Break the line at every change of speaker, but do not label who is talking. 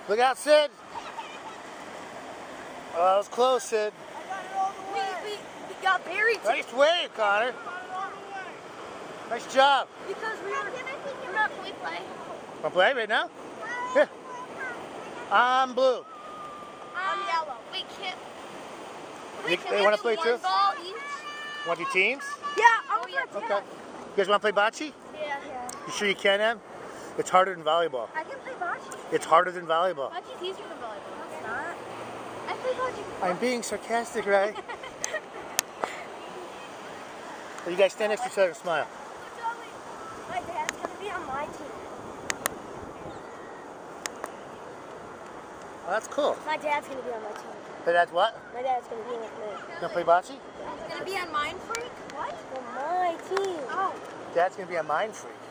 Look out, Sid. Oh, that was close, Sid.
I got it all the way.
We got buried.
Nice wave, Connor. Nice job.
Because we're not fully play.
Want to play right now? Here. I'm blue.
I'm yellow. We can't.
They want to play too?
Ball each.
Want to do teams?
Yeah, I'm
Okay. You guys want to play bocce?
Yeah.
You sure you can, Em? It's harder than volleyball.
I can play bocce.
It's harder than volleyball.
Bocce's easier than volleyball. No, it's not. I play bocce before.
I'm being sarcastic, right? Well, you guys stand next to each other and smile.
My dad's going to be on my team.
Oh, that's cool.
My dad's going to be on my team.
But that's what?
My dad's going to be with me.
You gonna play bocce?
He's going to be on Mind Freak? What? On my team. Oh.
Dad's gonna be a mind freak.